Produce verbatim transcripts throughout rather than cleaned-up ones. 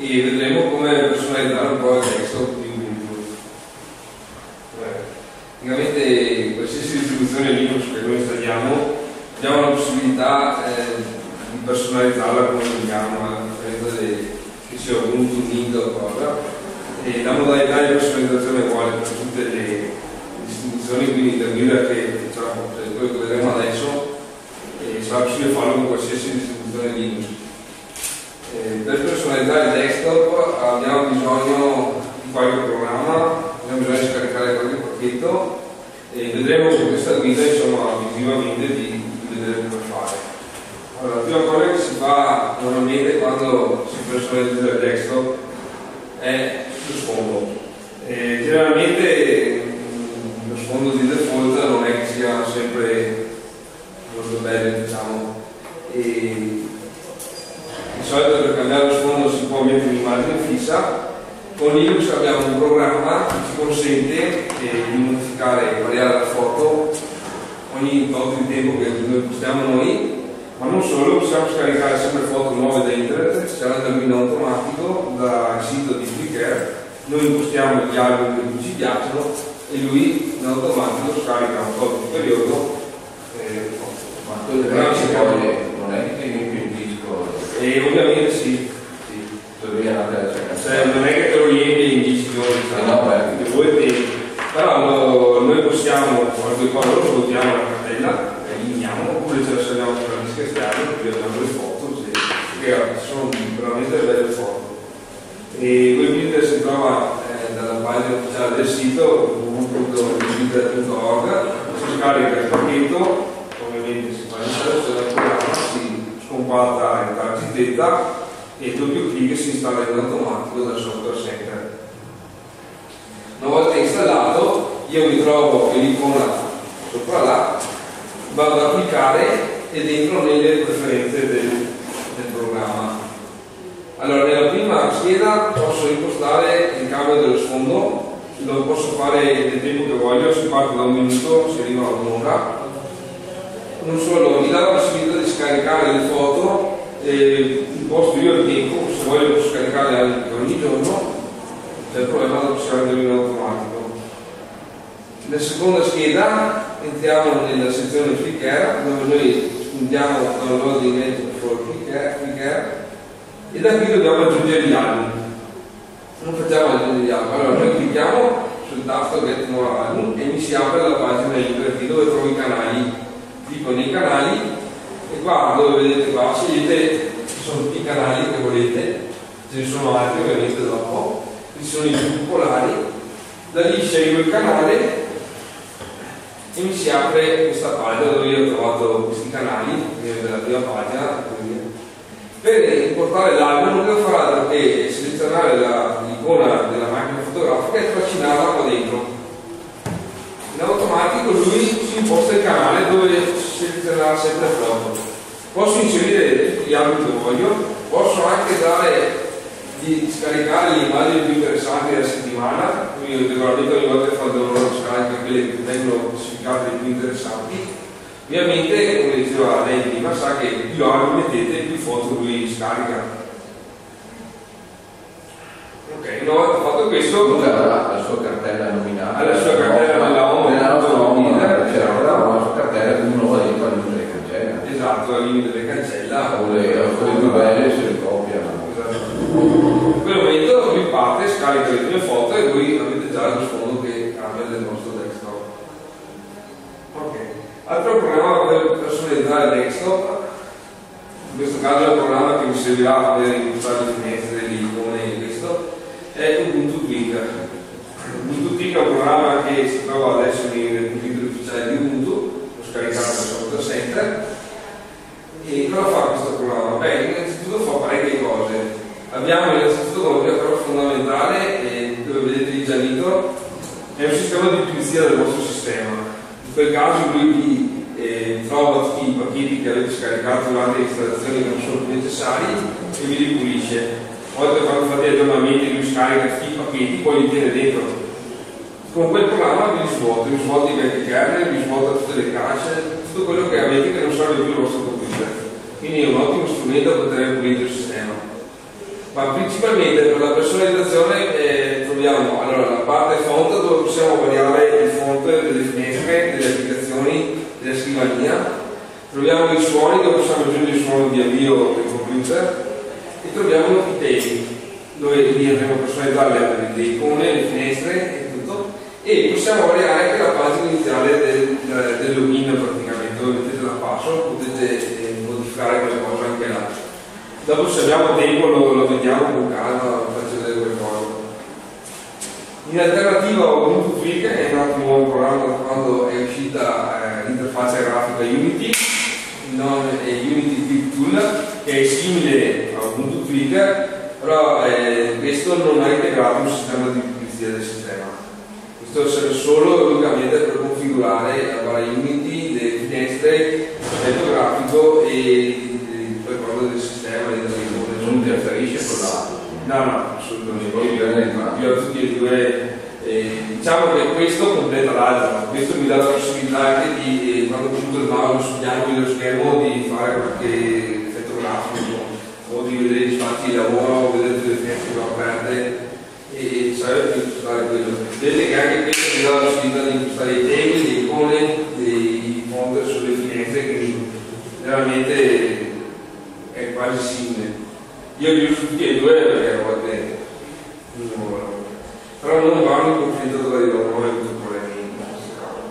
e vedremo come personalizzare un po' il desktop di Ubuntu. Praticamente qualsiasi distribuzione Linux che noi installiamo abbiamo la possibilità eh, di personalizzarla come vogliamo, a differenza che sia Ubuntu, Mint o cosa, e la modalità di personalizzazione vuole per tutte le distribuzioni, quindi per dire che diciamo, quello che vedremo adesso eh, sarà possibile farlo con qualsiasi distribuzione Linux. Eh, per personalizzare il desktop abbiamo bisogno di qualche programma, abbiamo bisogno di scaricare qualche pacchetto e vedremo con questa guida insomma visivamente di, di vedere come fare. Allora, la prima cosa che si fa normalmente quando si personalizza il desktop è lo sfondo. Eh, generalmente lo sfondo di default non è che sia sempre molto bello, diciamo, e di solito per cambiare lo sfondo si può mettere un'immagine fissa. Con Linux abbiamo un programma che ci consente eh, di modificare e variare la foto ogni tot di tempo che noi postiamo noi, ma non solo, possiamo scaricare sempre foto nuove da internet, c'è l'albino automatico dal sito di Flickr, noi impostiamo gli album che ci piacciono e lui in automatico scarica un tot di periodo. Eh, ma tu poi non è che tieni più il disco? E ovviamente sì. Cioè, non è che te lo riempi in dieci giorni, no, beh, che voi tempi. Però no, noi possiamo, qualche cosa lo svolgiamo la cartella, la eliminiamo, oppure ce la salviamo per la disca esterna, qui abbiamo le foto, che sono veramente belle foto. E WebBuilder si trova eh, dalla pagina ufficiale del sito w w w punto webbuilder punto org, si scarica il pacchetto, ovviamente si fa l'installazione del programma, si scompatta in targetetta e doppio clic si installa in automatico dal software center. Una volta installato io mi trovo l'icona sopra là, vado a cliccare ed entro nelle preferenze del, del programma. Allora nella prima scheda posso impostare il cambio dello sfondo, lo posso fare nel tempo che voglio, si parte da un minuto, si arriva a un'ora. Non solo, mi dà la possibilità di scaricare le foto. Eh, imposto io il tempo, se voglio posso scaricare anche ogni giorno, c'è il problema della possibilità in automatico. Nella seconda scheda entriamo nella sezione Flickr, dove noi spuntiamo download event for Flickr e da qui dobbiamo aggiungere gli album. Non facciamo aggiungere gli album, allora noi clicchiamo sul tasto Get More Album e mi si apre la pagina internet dove trovo i canali. Clicco nei canali e qua dove vedete qua scegliete, ci sono tutti i canali che volete, ce ne sono altri ovviamente dopo, ci sono i più popolari, da lì scelgo il canale e mi si apre questa pagina dove io ho trovato questi canali, nella prima pagina. Per importare l'album non devo fare altro che selezionare l'icona della macchina fotografica e trascinarla qua dentro. In automatico lui si imposta il canale dove selezionerà sempre la foto. Posso inserire tutti gli album che voglio, posso anche dare di scaricare le immagini più interessanti della settimana, quindi regolarmente ogni volta che fa il download scarica quelle che vengono classificate le più interessanti. Ovviamente, come diceva lei prima, sa che più album mettete, più foto lui scarica. Ok, una volta fatto questo, lui avrà la sua cartella nominale. Ha la sua cartella nella home, nella nostra home, certo, la sua cartella che uno va dentro all'inizio delle cancella. Esatto, al limite delle cancella. O le più belle se le copiano. Esatto. In quel momento lui parte, scarica le prime foto e voi avete già lo sfondo che cambia del vostro desktop. Ok. Altro programma per personalizzare il desktop, in questo caso è un programma che mi servirà per impostare le finestre, le icone e questo, è Ubuntu Tweak. Ubuntu Tweak è un programma che si trova adesso nel computer ufficiale di Ubuntu, l'ho scaricato da software center. E cosa fa questo programma? Beh, innanzitutto fa parecchie cose. Abbiamo innanzitutto come prima cosa fondamentale, eh, dove vedete lì giallito, è un sistema di pulizia del vostro sistema. In quel caso lui vi eh, trova tutti i pacchetti che avete scaricato durante l'installazione che non sono più necessari e vi li pulisce. A volte quando fate aggiornamenti lui scarica tutti i pacchetti, poi li tiene dentro. Con quel programma vi svuota, vi svuota i vecchi kernel, vi svuota tutte le cache, tutto quello che avete che non serve più il vostro computer. Quindi è un ottimo strumento per tenere pulito il sistema. ma principalmente per la personalizzazione eh, troviamo allora, la parte font dove possiamo variare il font delle finestre, delle applicazioni, della scrivania, troviamo i suoni dove possiamo aggiungere il suono di avvio del computer e troviamo i temi dove lì andremo a personalizzare le, le icone, le finestre e tutto, e possiamo variare anche la pagina iniziale del, del login praticamente, dove mettete la password, potete eh, modificare qualcosa anche là. Dopo se abbiamo tempo lo, lo vediamo con calma, faccio vedere qualcosa. In alternativa a Ubuntu Click è nato un nuovo programma da quando è uscita eh, l'interfaccia grafica Unity, non è Unity Click Tool, che è simile a Ubuntu Click, però eh, questo non ha integrato un sistema di pulizia del sistema. Questo serve solo e unicamente per configurare la barra Unity, le finestre, l'aspetto grafico e le cose del sistema e della icona. Non ti afferisce con l'altro. No, no, assolutamente. Poi viene Io ho tutti e due. Eh, diciamo che questo completa l'altro, questo mi dà la possibilità anche di, eh, quando punto il mouse sul bianco dello schermo, di fare qualche effetto grafico o di vedere gli spazi di lavoro, vedere le finestre che ho aperte e serve per impostare quello. Vedete che anche questo mi dà la possibilità di impostare i temi, le icone, i font sulle finestre, quindi veramente è quasi simile. Io li uso tutti e due perché a volte non però non vanno in conflitto tra di loro, non ho avuto problemi in questo caso.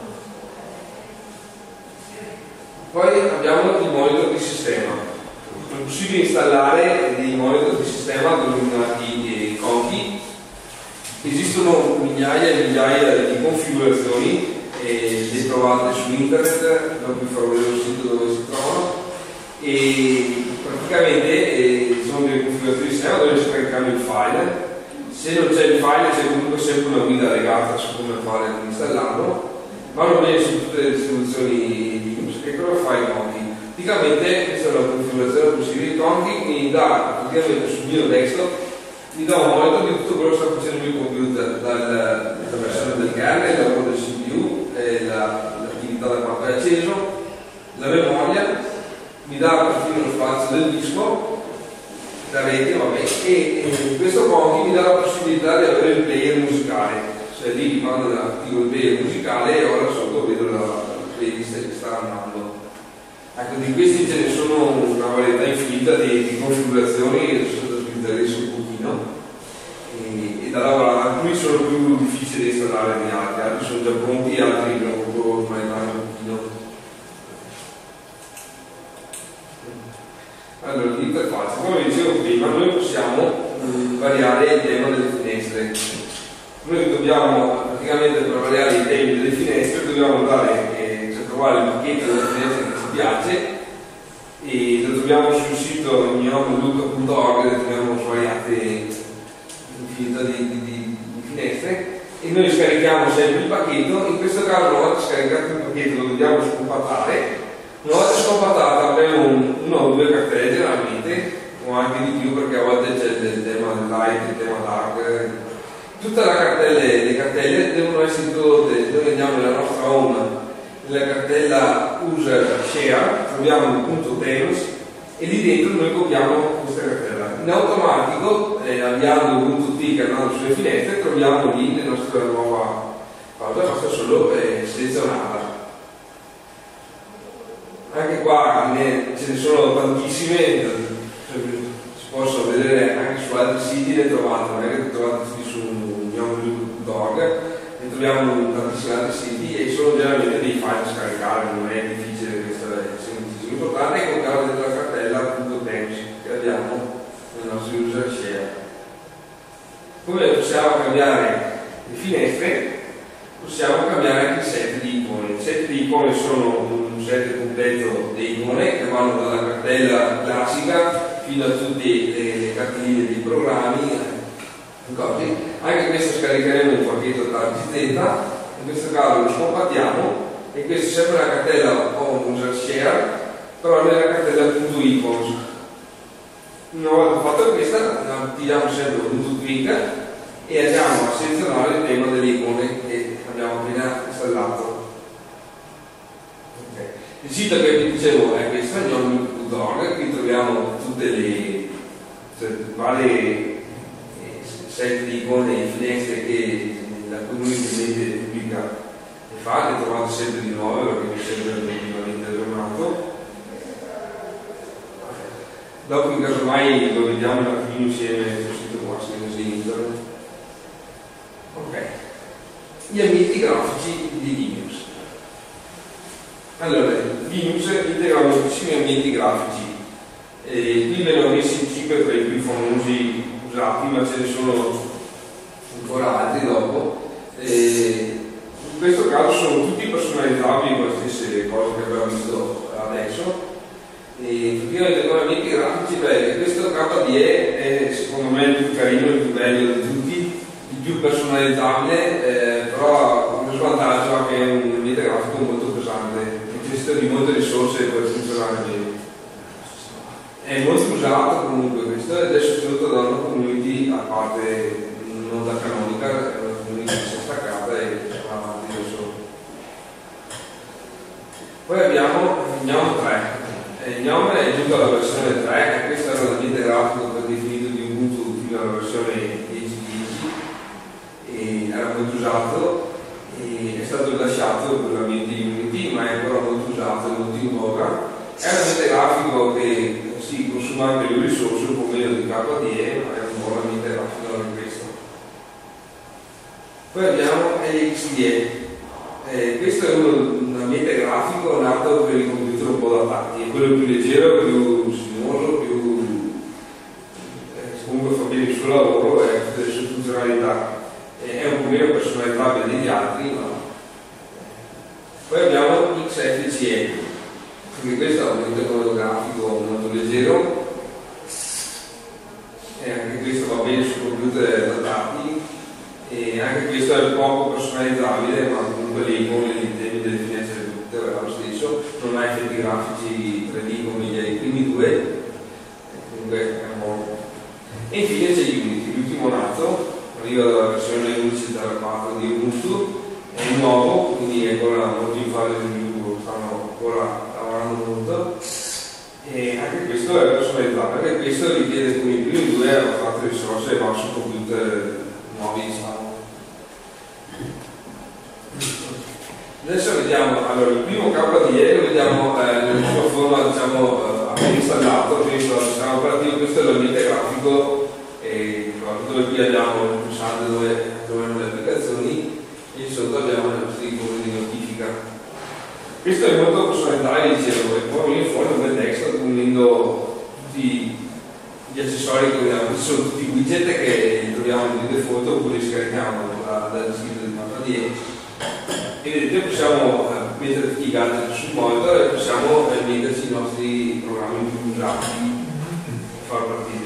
Poi abbiamo il monitor di sistema. È possibile installare dei monitor di sistema denominati Conchi. Esistono migliaia e migliaia di configurazioni, e le trovate su internet, dopo vi farò vedere il sito dove si trovano, e praticamente eh, sono delle configurazioni di sistema dove scarichiamo il file. Se non c'è il file c'è comunque sempre una guida legata su come fare ad installarlo. Vanno bene su tutte le distribuzioni Linux. Che cosa fa i Conchi? Praticamente questa è una configurazione possibile di Conchi, mi dà praticamente sul mio desktop, mi dà un monitor di tutto quello che sta facendo il mio computer, dalla versione del kernel, il lavoro del C P U, eh, l'attività da quanto è acceso, la memoria, mi dà perfino lo spazio del disco, la rete, vabbè, e, e questo Conchi mi dà la possibilità di avere il player musicale, cioè lì quando attivo il player musicale e ora sotto vedo la, la playlist che sta andando. Ecco, di questi ce ne sono una varietà infinita di, di configurazioni che adesso utilizzerei su un pochino e, e da lavorare. Alcuni sono più difficili da installare di altri, altri sono già pronti, altri devono proprio manettare un pochino. Allora, l'interfaccia, come dicevo prima, noi possiamo mh, variare il tema delle finestre. Noi dobbiamo, praticamente per variare i temi delle finestre, dobbiamo andare eh, a trovare il pacchetto delle finestre che ci piace e lo troviamo sul sito gnomoluca punto org, dove troviamo svariate infinità di, di, di, di finestre e noi scarichiamo sempre il pacchetto. In questo caso, una volta scaricato il pacchetto, lo dobbiamo scompattare. Una volta scompattata avremo un, una o due cartelle generalmente, o anche di più perché a volte c'è il tema del light, il tema dark. Tutte le cartelle, le cartelle devono essere introdotte. Noi andiamo nella nostra home, nella cartella user share, troviamo il punto themes e lì dentro noi copiamo questa cartella. In automatico, eh, avviando il punto T che andando sulle finestre, troviamo lì la nostra nuova cosa, basta solo eh, selezionarla. Anche qua ne, ce ne sono tantissime, si possono vedere anche su altri siti, le trovate, non è che le trovate tutti su gnomoluca punto org, ne troviamo tantissimi altri siti e sono generalmente dei file da scaricare, non è difficile, questo è semplice. L'importante è colocare dentro la cartella punto themes che abbiamo nel nostro user share. Come possiamo cambiare le finestre? Possiamo cambiare anche il set di icone. I set di icone sono un set completo di icone che vanno dalla cartella classica fino a tutte le, le cartelline dei programmi, così. Anche questo scaricheremo un pacchetto da G Z, in questo caso lo scompattiamo e questo è sempre una cartella home user share, però nella cartella .icons. Una volta fatto questa, attiviamo sempre punto click e andiamo a selezionare il tema delle icone che abbiamo appena installato. Okay. Il sito che vi dicevo è questo, gnomoluca punto org, qui troviamo tutte le, cioè, vale eh, sette icone e finestre che la community pubblica e fa, le trovate sempre di nuovo perché mi sembra effettivamente aggiornato. Dopo in caso mai lo vediamo un attimino insieme sul sito vostro di internet. Ok, gli ambienti grafici di Linux. Allora, Linux integra moltissimi ambienti grafici. E qui ve ne ho messi cinque tra i più famosi usati, ma ce ne sono ancora altri dopo. E in questo caso sono tutti personalizzabili con le stesse cose che abbiamo visto adesso. E effettivamente con ambienti grafici, beh, questo K D E è secondo me il più carino, il più bello di tutti, il più personalizzabile, eh, però con lo svantaggio che è un ambiente grafico molto pesante, necessita di molte risorse per funzionare bene. È molto usato comunque questo ed è sostenuto da una community a parte non da Canonical, è una community che si è staccata e va avanti da solo. Poi abbiamo Gnome tre. Eh, Gnome è giunto alla versione tre e questo era l'ambiente grafico per definito di Ubuntu fino alla versione dieci punto dieci e era molto usato e è stato rilasciato per l'ambiente Unity, ma è ancora molto usato e molto in voga. È un ambiente grafico che si consuma anche più risorse, un po' meno di K D E, ma è un buon ambiente grafico anche questo. Poi abbiamo L X D E. Eh, questo è un, un ambiente grafico nato per i computer un po' datati, è quello più leggero, più sinuoso, più eh, comunque fa bene il suo lavoro e tutte le sue funzionalità. Eh, è un po' meno personalizzabile degli altri, ma poi abbiamo X F C E, anche questo è un ambiente grafico molto leggero e anche questo va bene su computer datati. E anche questo è poco personalizzabile, ma comunque le icone, i temi delle finestre del computer è lo stesso, non ha effetti grafici tre D come i primi due, e comunque è un buon. E infine c'è Unity, l'ultimo nato, arriva dalla versione undici punto quattro di Ubuntu, è nuovo, quindi è ancora molto in fase di sviluppo, stanno ancora lavorando molto. E anche questo è personalizzato, anche questo richiede come i primi due abbastanza risorse e va su computer nuovi, diciamo. Adesso vediamo, allora il primo K D E lo vediamo eh, nella sua forma, diciamo, eh, appena installato, questo è sistema operativo, questo è l'ambiente grafico e, dove qui abbiamo il pulsante dove troviamo le applicazioni e sotto abbiamo i nostri iconi di notifica. Questo è molto personalizzabile, dicevo, e poi viene fuori un bel testo unendo tutti gli accessori che abbiamo, sono tutti i widget che troviamo di default oppure li scarichiamo da, dal sito di K D E. E vedete possiamo eh, mettere tutti i gadget sul monitor e possiamo eh, metterci i nostri programmi più usati e far partire.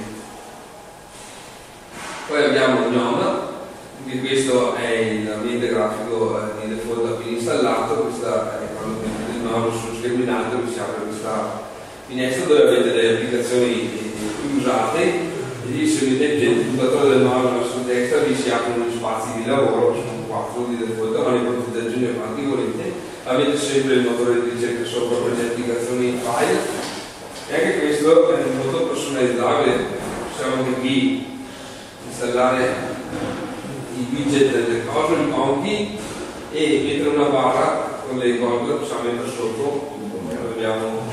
Poi abbiamo Gnome, anche questo è l'ambiente grafico eh, di default appena installato, questa è quando mettete il mouse sullo schermo in alto vi si apre questa finestra dove avete le applicazioni più usate e lì se mettete il puntatore del mouse verso destra vi si aprono gli spazi di lavoro, sono quattro di default, ma ne potete aggiungere quanti volete. Avete sempre il motore di ricerca sopra per le applicazioni file e anche questo è molto personalizzabile, possiamo anche qui installare i widget delle cose, i conti e mettere una barra con le cose, possiamo mettere sotto, abbiamo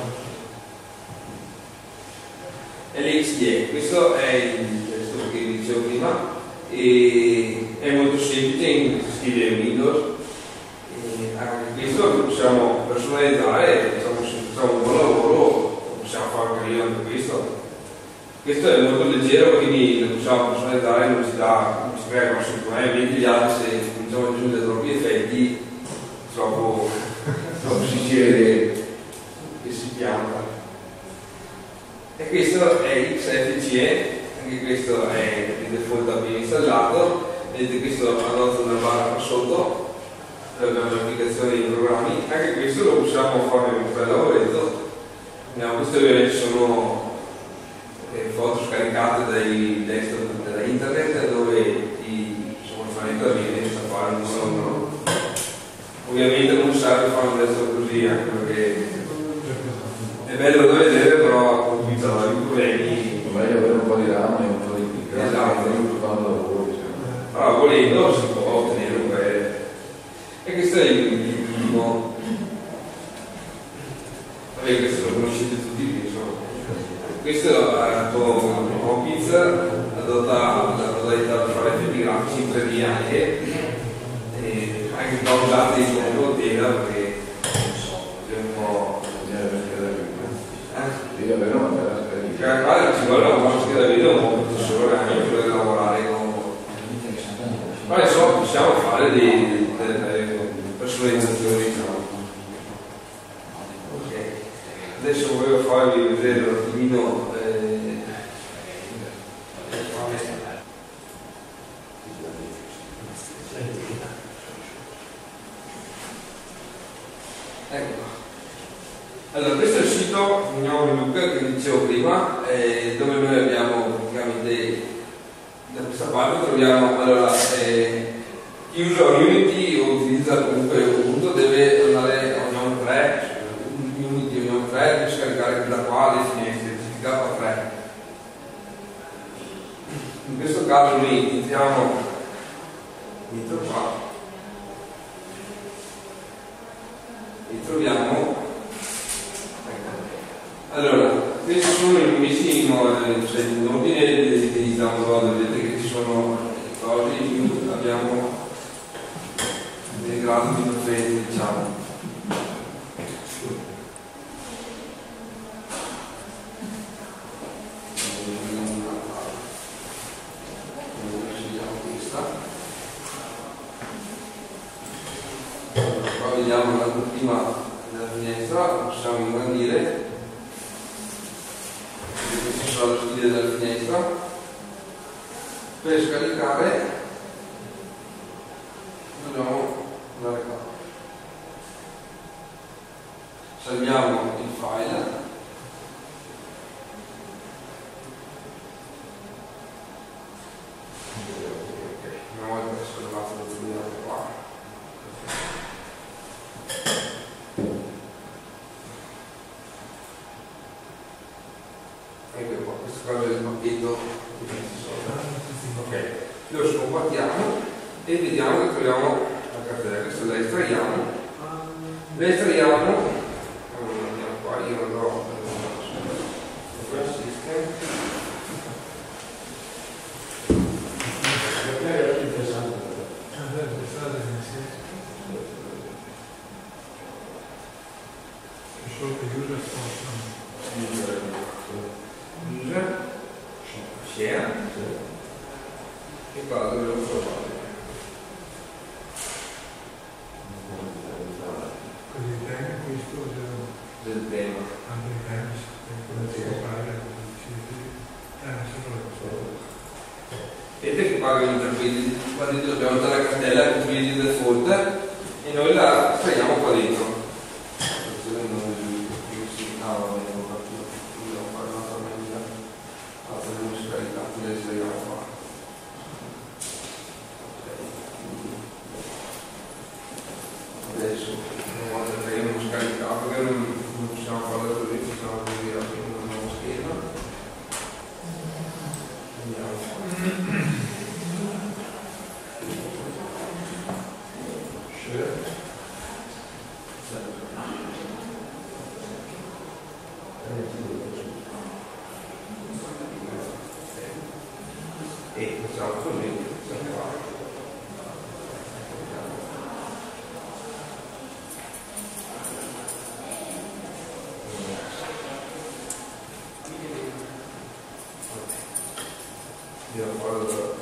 L X D E, questo è il testo che vi dicevo prima e è molto semplice in stile Windows e anche questo lo possiamo personalizzare, diciamo, se facciamo un buon lavoro possiamo fare carino anche questo. Questo è molto leggero, quindi lo possiamo personalizzare, non si dà, non si crea grossi problemi, mentre gli altri se cominciamo ad aggiungere troppi effetti troppo, troppo si cede e si pianta. E questo è X F C E, anche questo è il default appena installato, vedete questo adotta una barra qua sotto, dove abbiamo le applicazioni e i programmi, anche questo lo possiamo fare un bel lavoretto. Abbiamo, queste ovviamente sono eh, foto scaricate dai desktop da internet dove chi fa l'intervento sa fare un sonno. Ovviamente non serve fare un desktop così, anche perché è bello da vedere, però comincia a dare problemi. È meglio avere un po' di RAM Esatto. Allora, volendo si può ottenere un bel... E questo è il primo. Vabbè, questo lo conoscete tutti, penso. Questo è con pizza, adotta la modalità per fare effetti grafici in tre D anche, e anche un po' usati in bottega perché non so, è un po'. Eh? Io però non me la Cioè, qua ci vuole una scheda video un po' professore anche per lavorare con. Ma insomma possiamo fare dei, delle personalizzazioni, diciamo. Ok. Adesso voglio farvi vedere un attimino eh, ecco. Allora, questo è il sito Mignoli Luca che dicevo prima, eh, dove noi abbiamo praticamente da questa parte troviamo, allora, eh, chi usa Unity o utilizza comunque Ubuntu deve andare a Union tre, Unity Union tre, deve scaricare da qua le finestre, G K tre. In questo caso noi entriamo dentro qua e troviamo. Allora, questi sono i numerici, cioè in ordine di, di download, vedete che ci sono cose in più, abbiamo dei gradi di preferenza, diciamo. Qua vediamo la prima della finestra, possiamo ingrandire. Questi sono le stile della finestra. Per scaricare dobbiamo andare qua, salviamo il file, una volta salvato lo troviamo qua. Ecco qua, questo qua è il pacchetto. Ok, lo scompattiamo e vediamo che troviamo la cartella. Questa la estraiamo, la estraiamo, allora andiamo qua, io andrò al system. User, share, e qua dove lo trovate? Del tema. Vedete che qua abbiamo interpreti, qua dentro dobbiamo dare la cartella con i default e noi la estraiamo qua dentro. Adesso una volta che abbiamo scaricato, perché non, non possiamo farlo così, possiamo aprire una nuova scheda. Andiamo. Share. E facciamo così, facciamo qua. Andiamo a fare da...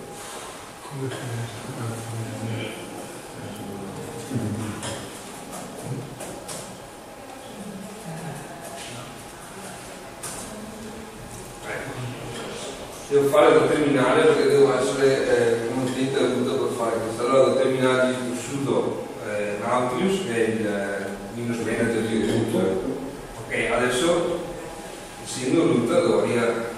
Devo fare da terminale perché devo essere eh, contento e tutto per fare questo. Allora da terminale di sudo eh, Nautilus che è il eh, Windows Manager di root. Ok, adesso essendo root devo dire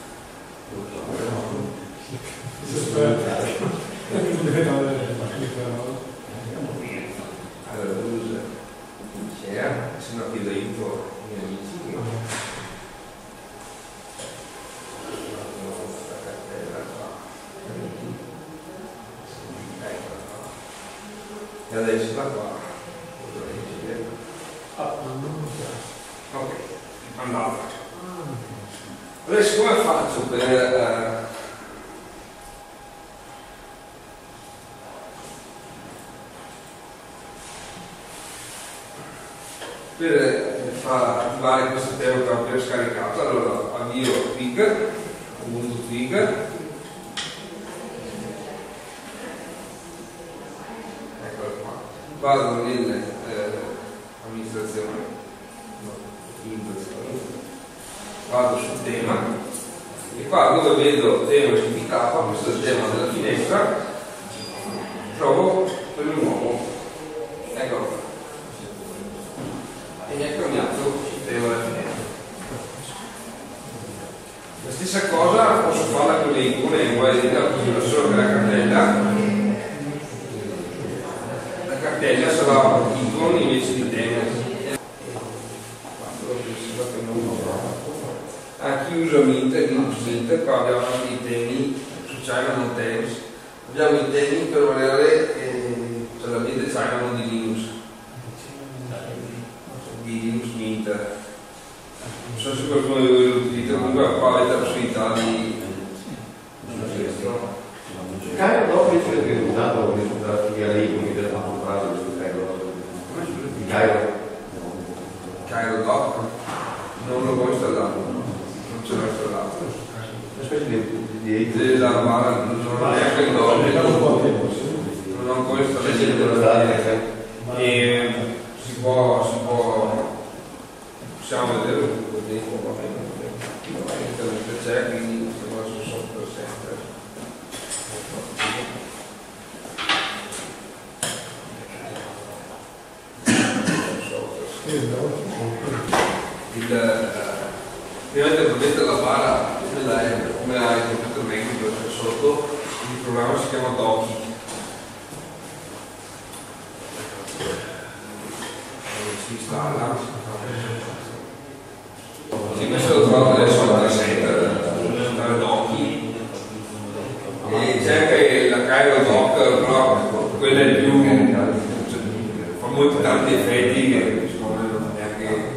allora user share, se no chiedo info ai miei amici. e adesso da qua. Ok, andata. Adesso come faccio per eh, per far attivare questo tema che ho appena scaricato? Allora avvio trigger, Ubuntu trigger, eccolo qua, vado in eh, amministrazione, no, vado sul tema e qua dove vedo tema S P K, questo è il tema della finestra, trovo quello nuovo, eccolo qua. E mi ha cambiato il tema della finestra. La stessa cosa posso farla con le icone, uguale da solo che la cartella. La cartella sarà icone invece di tema. Ah, chi usa Mint, Linux Mint, qua abbiamo anche i temi su China non Thames. Abbiamo i temi per variare eh, cioè l'ambiente China non di Linux. Di Linux Mint. Non so se qualcuno di voi lo utilizza, comunque qua avete la possibilità di Cairo dopo il risultato che sono stati a lì, quindi per la comprare sul Cairo. Il Cairo. Cairo Doc non lo può installato, non ce l'ho installato. Una specie di di Della barra non ho neanche il Doc, non ho ancora installato. E si può, si può, possiamo vedere un po' di tempo, va bene, c'è, quindi sembra sul software center. Il, ovviamente potete la barra come ha il computer tecnico sotto, il programma si chiama Doki. Si installa, sì, questo lo trovate nel software center, installa Doki, e c'è anche la Cairo Doc, però quella è più, cioè, fa molti tanti effetti che secondo me non neanche.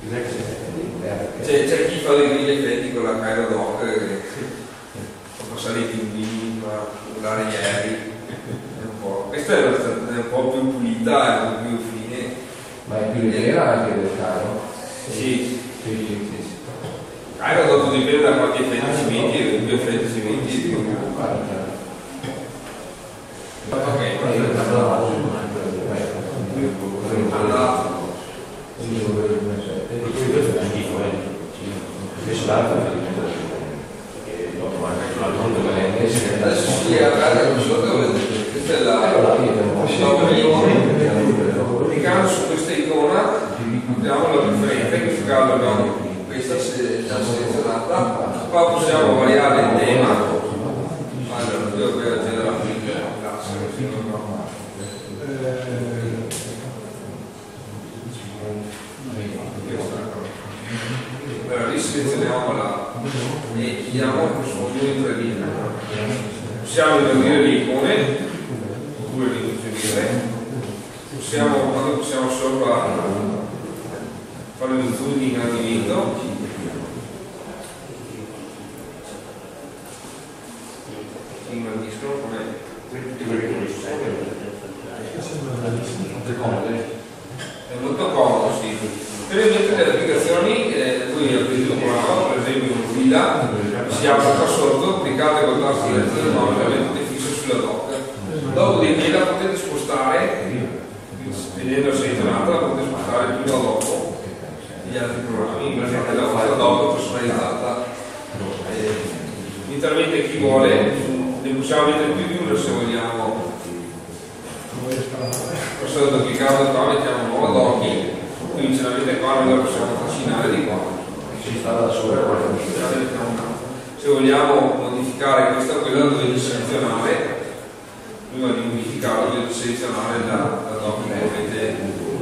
C'è chi fa degli effetti con la Cairo Doc che fa passare i pinguini, fa volare gli aerei, un po'. Questa è un po' più pulita, è un po' più fine. Ma è più leggera anche del Cairo? Sì, Sì, sì, sì. Cairo dopo dipende da quanti effetti ci metti, e più effetti ci metti, più. Ok, allora. Adesso si guarda qui sotto, vedete, questa è la cliccando su questa icona abbiamo la preferenza, in questo caso abbiamo questa selezionata, qua possiamo variare il tema. Allora, io per generare la classe allora riselezioniamo la e chiediamo sfondo in tre linee. Possiamo inserire le icone oppure rimuovere, possiamo, quando possiamo solo fare lo zoom di ingrandimento, ingrandiscono come è molto comodo, sì. Per esempio delle applicazioni, eh, voi aprite un programma, per esempio un guida, si apre qua sotto, cliccate col tasto destro del mouse e mettete fisso sulla dock. Dopodiché la potete spostare, vedendo selezionata, la potete spostare prima o dopo gli altri programmi, perché la vostra dock personalizzata. Eh, Interamente chi vuole, ne possiamo mettere più di una se vogliamo. Possiamo cliccare qua, mettiamo un nuovo dock. Quindi ce l'avete qua, noi la possiamo trascinare di qua. Si installa da sola. Se vogliamo modificare questa o quella dovete selezionare, prima di modificarlo dovete selezionare la, la doc che avete.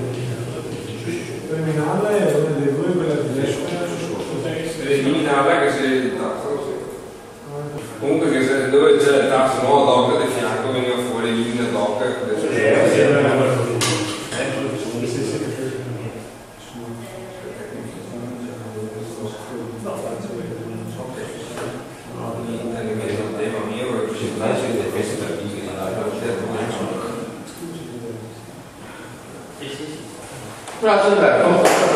Terminale è una delle due, quella di destra. Per eliminarla che se il tasto. Comunque che se, dove c'è il tasto nuovo doc del fianco veniva fuori elimina doc. Grazie Alberto.